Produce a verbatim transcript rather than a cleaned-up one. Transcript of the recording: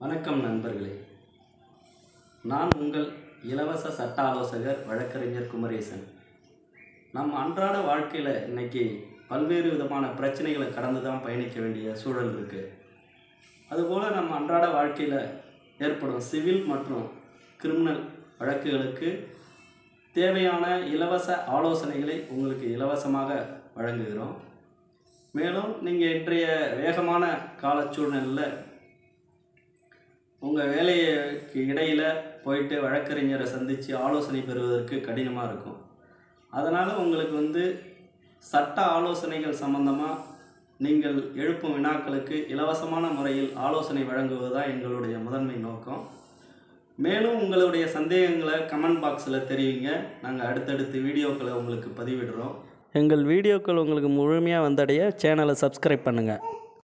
வணக்கம் நண்பர்களே, நான் உங்கள் இலவச சட்ட ஆலோசகர் வழக்கறிஞர் குமரேசன். நம்ம அன்றாட வாழ்க்கையில் இன்றைக்கி பல்வேறு விதமான பிரச்சனைகளை கடந்து தான் பயணிக்க வேண்டிய சூழல் இருக்குது. அதுபோல் நம்ம அன்றாட வாழ்க்கையில் ஏற்படும் சிவில் மற்றும் கிரிமினல் வழக்குகளுக்கு தேவையான இலவச ஆலோசனைகளை உங்களுக்கு இலவசமாக வழங்குகிறோம். மேலும் நீங்கள் இன்றைய வேகமான கால சூழ்நிலையில் உங்கள் வேலைக்கு இடையில் போயிட்டு வழக்கறிஞரை சந்தித்து ஆலோசனை பெறுவதற்கு கடினமாக இருக்கும். அதனால் உங்களுக்கு வந்து சட்ட ஆலோசனைகள் சம்பந்தமாக நீங்கள் எழுப்பும் வினாக்களுக்கு இலவசமான முறையில் ஆலோசனை வழங்குவது தான் எங்களுடைய முதன்மை நோக்கம். மேலும் உங்களுடைய சந்தேகங்களை கமெண்ட் பாக்ஸில் தெரிவிங்க. நாங்கள் அடுத்தடுத்து வீடியோக்களை உங்களுக்கு பதிவிடுறோம். எங்கள் வீடியோக்கள் உங்களுக்கு முழுமையாக வந்தடைய சேனலை சப்ஸ்கிரைப் பண்ணுங்கள்.